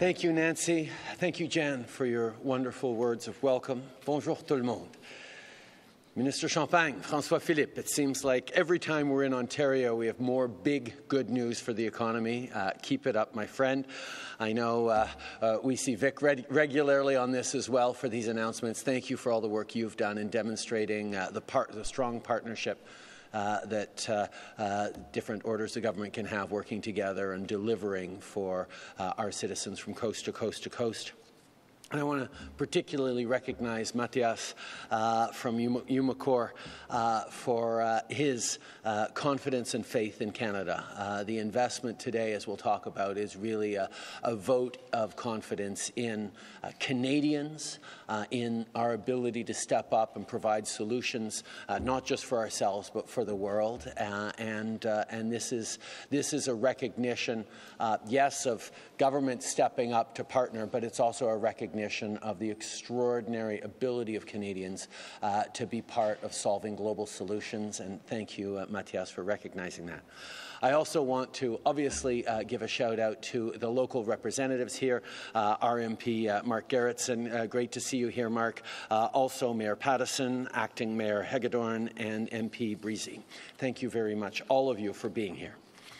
Thank you, Nancy. Thank you, Jan, for your wonderful words of welcome. Bonjour tout le monde. Minister Champagne, François Philippe, it seems like every time we're in Ontario, we have more big, good news for the economy. Keep it up, my friend. I know we see Vic regularly on this as well for these announcements. Thank you for all the work you've done in demonstrating the strong partnership that different orders of government can have working together and delivering for our citizens from coast to coast to coast. And I want to particularly recognize Matthias from Umicore for his confidence and faith in Canada. The investment today, as we'll talk about, is really a vote of confidence in Canadians, in our ability to step up and provide solutions, not just for ourselves, but for the world. And this is a recognition, yes, of government stepping up to partner, but it's also a recognition of the extraordinary ability of Canadians to be part of solving global solutions. And thank you, Matthias, for recognizing that. I also want to obviously give a shout out to the local representatives here, our MP Mark Gerritsen. Great to see you here, Mark. Also Mayor Pattison, Acting Mayor Hagedorn, and MP Breezy. Thank you very much, all of you, for being here.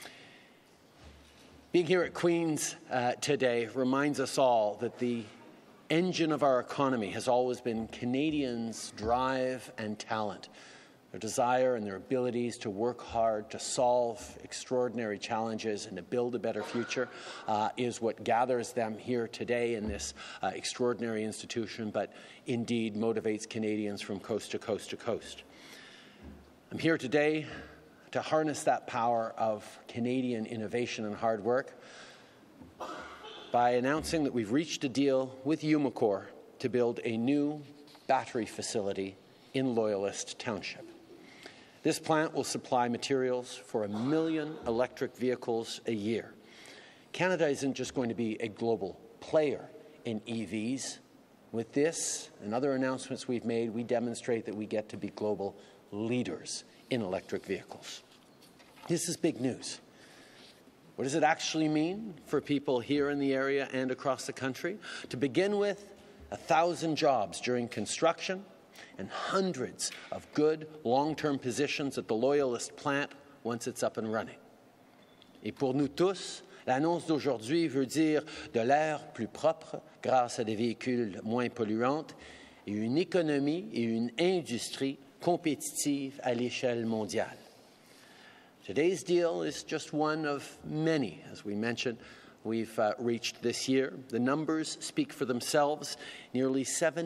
Being here at Queen's today reminds us all that the engine of our economy has always been Canadians' drive and talent. Their desire and their abilities to work hard, to solve extraordinary challenges and to build a better future is what gathers them here today in this extraordinary institution, but indeed motivates Canadians from coast to coast to coast. I'm here today to harness that power of Canadian innovation and hard work by announcing that we've reached a deal with Umicore to build a new battery facility in Loyalist Township. This plant will supply materials for 1 million electric vehicles a year. Canada isn't just going to be a global player in EVs. With this and other announcements we've made, we demonstrate that we get to be global leaders in electric vehicles. This is big news. What does it actually mean for people here in the area and across the country? To begin with, 1,000 jobs during construction and hundreds of good long-term positions at the Loyalist plant once it's up and running. Et pour nous tous, l'annonce d'aujourd'hui veut dire de l'air plus propre grâce à des véhicules moins polluants et une économie et une industrie compétitive à l'échelle mondiale. Today's deal is just one of many, as we mentioned, we've reached this year. The numbers speak for themselves. Nearly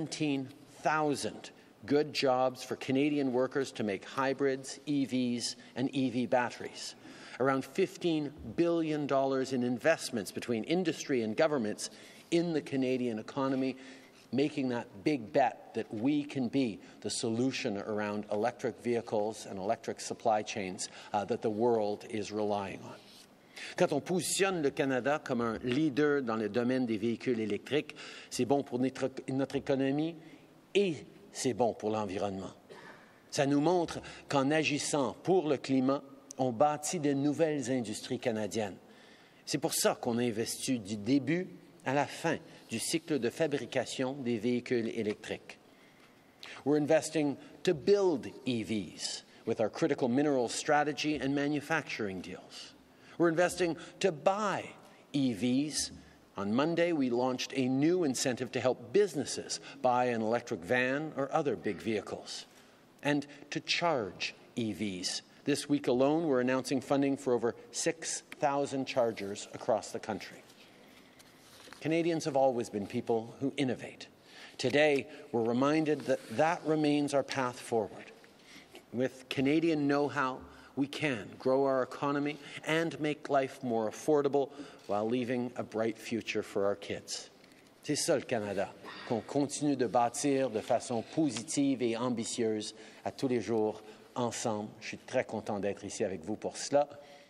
17,000 good jobs for Canadian workers to make hybrids, EVs, and EV batteries. Around $15 billion in investments between industry and governments in the Canadian economy, making that big bet that we can be the solution around electric vehicles and electric supply chains that the world is relying on. Quand on positionne le Canada comme un leader dans le domaine des véhicules électriques, c'est bon pour notre économie et c'est bon pour l'environnement. Ça nous montre qu'en agissant pour le climat, on bâtit de nouvelles industries canadiennes. C'est pour ça qu'on a investi du début à la fin du cycle de fabrication des véhicules électriques. We're investing to build EVs with our critical minerals strategy and manufacturing deals. We're investing to buy EVs. On Monday, we launched a new incentive to help businesses buy an electric van or other big vehicles, and to charge EVs. This week alone, we're announcing funding for over 6,000 chargers across the country. Canadians have always been people who innovate. Today, we're reminded that that remains our path forward. With Canadian know-how, we can grow our economy and make life more affordable while leaving a bright future for our kids. C'est ça le Canada, qu'on continue de bâtir de façon positive et ambitieuse à tous les jours ensemble. Je suis très content d'être ici avec vous pour cela.